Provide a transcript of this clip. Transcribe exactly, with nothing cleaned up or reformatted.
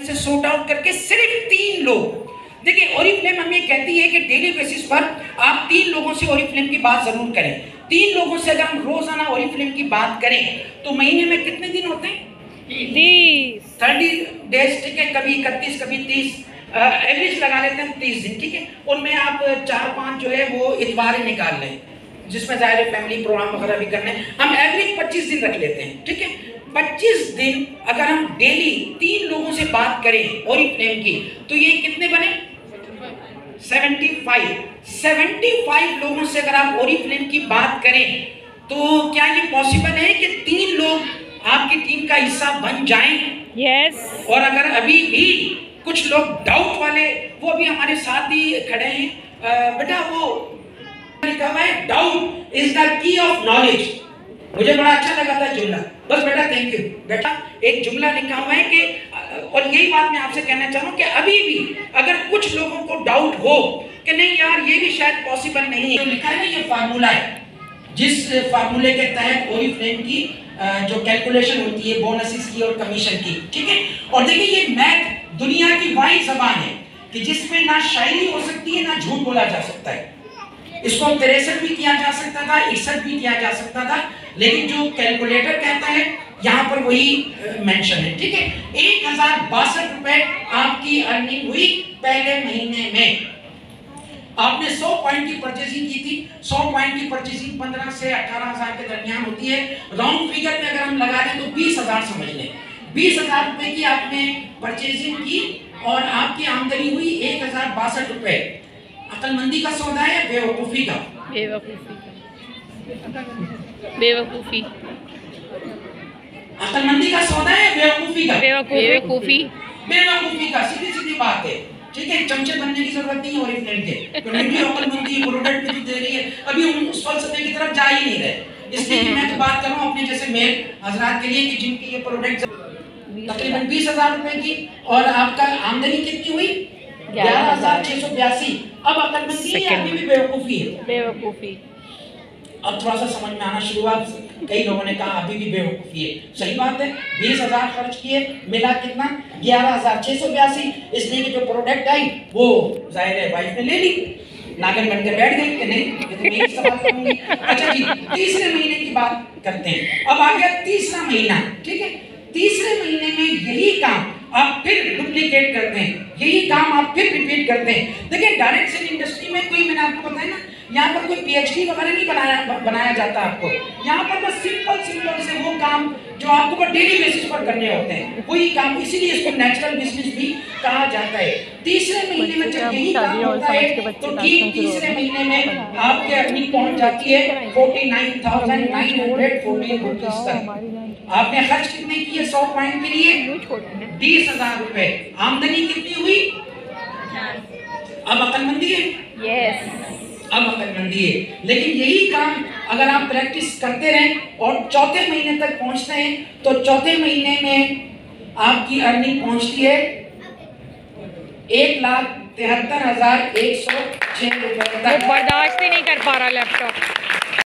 से sort out करके सिर्फ तीन लोग, देखिए ओरिफ्लेम हमें कहती है कि डेली बेसिस पर आप तीन लोगों से ओरिफ्लेम की बात जरूर करें। तीन लोगों से अगर हम रोजाना ओरिफ्लेम की बात करें तो महीने में कितने दिन होते हैं? तीस थर्टी डेज, ठीक है, कभी इकतीस कभी तीस, एवरेज लगा लेते हैं तीस दिन, ठीक है। उनमें आप चार पांच जो है वो इतवार निकाल लें, जिसमें जाहिर फैमिली प्रोग्राम वगैरह भी करने, हम एवरेज पच्चीस दिन रख लेते हैं, ठीक है। पच्चीस दिन अगर हम डेली तीन लोगों से बात करें ओरिफ्लेम की तो ये कितने बने? पचहत्तर। पचहत्तर लोगों से अगर आप ओरिफ्लेम की बात करें तो क्या ये पॉसिबल है कि तीन लोग आपकी टीम का हिस्सा बन जाएं? Yes yes. और अगर अभी भी कुछ लोग डाउट वाले, वो भी हमारे साथ ही खड़े हैं, आ, बेटा वो लिखा हुआ है doubt is the key of knowledge. मुझे बड़ा अच्छा लगा था जुमला, बस बेटा थैंक यू बेटा। एक जुमला लिखा हुआ है कि, और यही बात मैं आपसे कहना चाहूँ कि अभी भी अगर कुछ लोगों को डाउट हो कि नहीं यार ये भी शायद पॉसिबल नहीं है, तो लिखा है ना ये फार्मूला है, जिस फार्मूले के तहत ओरिफ्लेम की जो कैलकुलेशन होती है बोनसेस की और कमीशन की, ठीक है। और देखिए ये मैथ दुनिया की वाहिद जबान है कि जिसमें ना शायरी हो सकती है ना झूठ बोला जा सकता है। इसको तिरसठ भी किया जा सकता था, इकसठ भी किया जा सकता था, लेकिन जो कैलकुलेटर कहता है यहाँ पर वही मेंशन है, ठीक है। एक हजार बासठ रुपए आपकी अर्निंग हुई पहले महीने में। आपने सौ पॉइंट की परचेजिंग की थी, सौ पॉइंट की परचेजिंग पंद्रह से अठारह हजार के दरमियान होती है। राउंड फिगर में अगर हम लगा दें तो बीस हजार समझ लें, बीस हजार रुपए की आपने परचेजिंग की और आपकी आमदनी हुई एक हजार बासठ रुपए। अकलमंदी का सौदा है, बेवकूफी का? बेवकूफी बेवकूफी अकलमंदी का सौदा है, बेवकूफी का? बेवकूफी बेवकूफी का, सीधी सीधी बात है, ठीक है। चमचे बनने की जरूरत नहीं है ओरिफ्लेम के, कम्युनिटी अकलमंदी प्रोडक्ट भी तो दे रही है, अभी हम उस फलसफे की तरफ जा ही नहीं रहे। इसलिए कि मैं तो बात कर रहा हूँ अपने जैसे मेल हजरात के लिए कि जिनकी ये प्रोडक्ट तकरीबन बीस हजार रुपए की और आपका आमदनी कितनी हुई? ग्यारह हजार छह सौ बयासी। अब अकलमंदी है, अभी भी बेवकूफी है? बेवकूफी। अब थोड़ा सा समझ में आना शुरू हुआ, कई लोगों ने कहा अभी भी बेवकूफी है, सही बात है। बीस हजार खर्च किए, मिला कितना? ग्यारह हजार छह सौ बयासी। इसलिए कि जो प्रोडक्ट आई वो जाहिर है वाइफ ने ले ली, नागन बन के बैठ गई कि नहीं ये तो मैं सवाल करूंगी। अच्छा जी, तीसरे महीने की बात करते हैं। अब आ गया तीसरा महीना, ठीक है। तीसरे महीने में यही काम आप फिर डुप्लीकेट करते हैं, यही काम आप फिर रिपीट करते हैं। देखिए डायरेक्ट सेल इंडस्ट्री में कोई, मैंने आपको बताया ना, यहाँ पर कोई पीएचडी वगैरह नहीं बनाया बनाया जाता आपको। यहाँ पर बस सिंपल सिंपल से वो काम जो आपको डेली बेसिस पर करने होते हैं वही काम, इसीलिए इसको नेचुरल बिजनेस भी कहा जाता है। तीसरे महीने में जब यही काम होता है तो ठीक तीसरे महीने में आपके अर्निंग पहुंच जाती है forty nine thousand nine hundred fourteen rupees तक। आपने खर्च कितने किए सौ पॉइंट के लिए? बीस हजार रुपए। आमदनी कितनी हुई? अब अकलमंदी है? यस अब अकलमंदी है। लेकिन यही काम अगर आप प्रैक्टिस करते रहें और चौथे महीने तक पहुंचते हैं तो चौथे महीने में आपकी अर्निंग पहुंचती है एक लाख तिहत्तर हजार एक सौ छह रुपए तक। बर्दाश्त ही नहीं कर पा रहा लैपटॉप।